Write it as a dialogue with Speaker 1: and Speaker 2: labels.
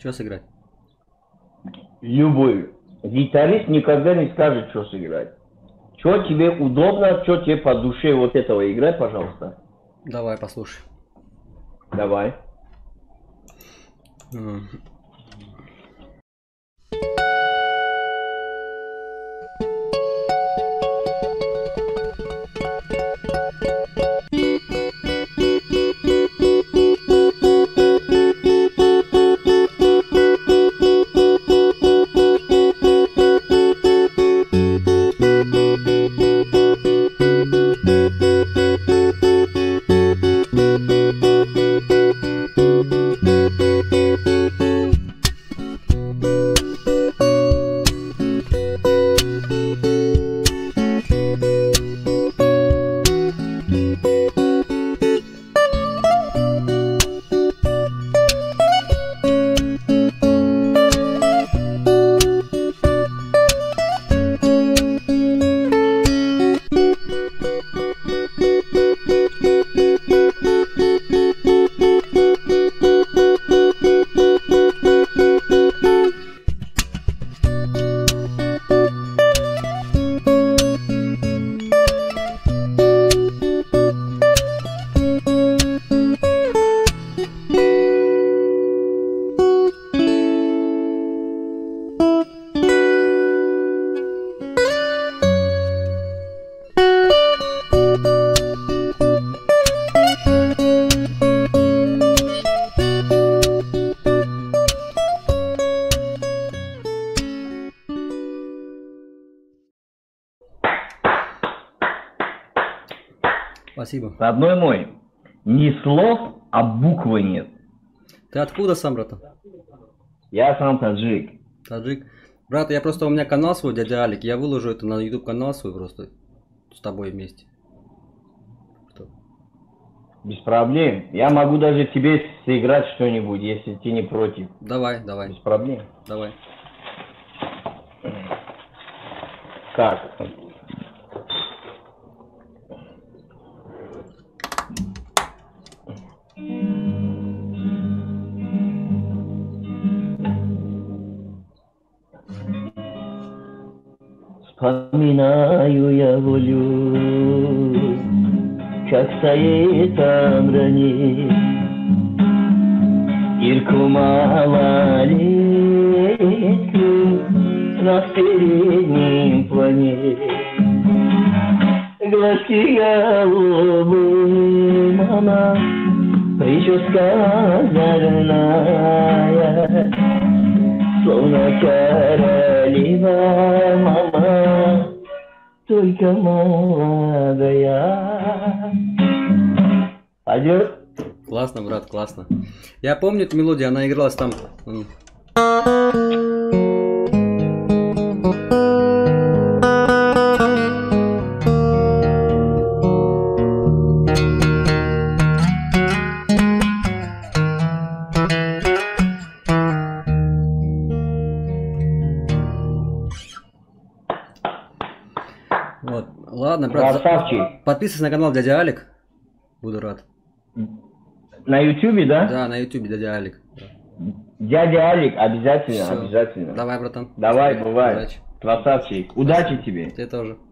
Speaker 1: Что сыграть?
Speaker 2: Любой. Гитарист никогда не скажет, что сыграть. Что тебе удобно, что тебе по душе вот этого играй, пожалуйста.
Speaker 1: Давай, послушай.
Speaker 2: Давай.
Speaker 1: Спасибо.
Speaker 2: Родной мой, не слов, а буквы нет.
Speaker 1: Ты откуда сам, брат?
Speaker 2: Я сам таджик.
Speaker 1: Таджик. Брат, у меня канал свой, дядя Алик. Я выложу это на YouTube канал свой просто. С тобой вместе. Что?
Speaker 2: Без проблем. Я могу даже тебе сыграть что-нибудь, если ты не против.
Speaker 1: Давай.
Speaker 2: Без проблем.
Speaker 1: Давай.
Speaker 2: Как? Вспоминаю я волю, как стоит там ранее, Ирку малолетку на переднем плане. Глазки голубые, мама, прическа озорная, словно королева, мама, только молодая. Пойдет?
Speaker 1: Классно, брат, классно. Я помню эту мелодию, она игралась там. Вот, ладно, брат.
Speaker 2: Красавчик.
Speaker 1: Подписывайся на канал дядя Алик. Буду рад.
Speaker 2: На ютубе, да?
Speaker 1: Да, на ютубе дядя Алик.
Speaker 2: Дядя Алик, обязательно,
Speaker 1: Всё.
Speaker 2: обязательно.
Speaker 1: Давай, братан.
Speaker 2: Давай, бывай.
Speaker 1: Удачи.
Speaker 2: Красавчик. Удачи тебе.
Speaker 1: Тебе тоже.